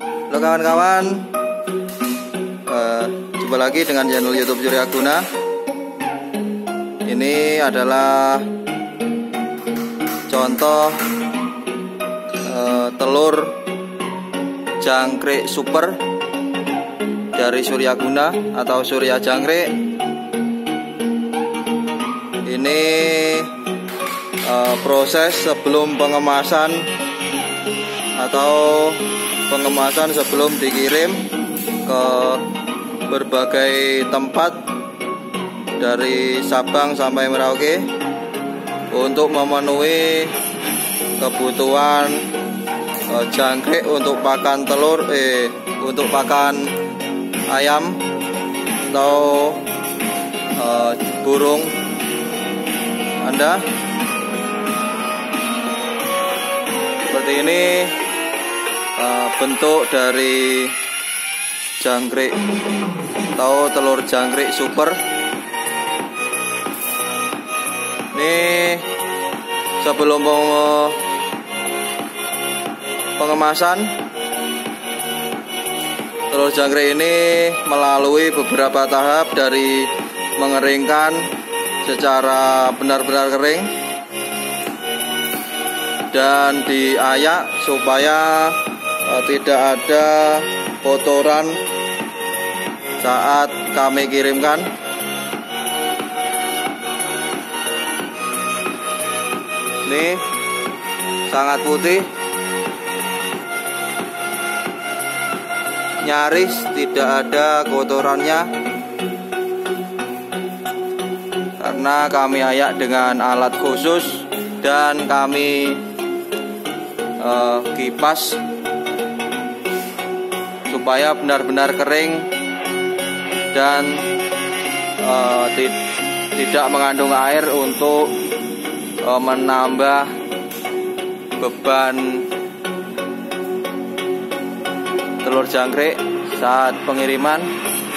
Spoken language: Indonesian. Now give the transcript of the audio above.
Halo kawan-kawan, jumpa lagi dengan channel YouTube Suryaguna. Ini adalah contoh telur jangkrik super dari Suryaguna atau Surya Jangkrik. Ini proses sebelum pengemasan atau pengemasan sebelum dikirim ke berbagai tempat dari Sabang sampai Merauke untuk memenuhi kebutuhan jangkrik untuk pakan telur, untuk pakan ayam atau burung Anda. Seperti ini bentuk dari jangkrik atau telur jangkrik super. Ini sebelum pengemasan, telur jangkrik ini melalui beberapa tahap, dari mengeringkan secara benar-benar kering dan diayak supaya tidak ada kotoran saat kami kirimkan. Ini sangat putih, nyaris tidak ada kotorannya karena kami ayak dengan alat khusus dan kami kipas supaya benar-benar kering dan tidak mengandung air untuk menambah beban telur jangkrik saat pengiriman.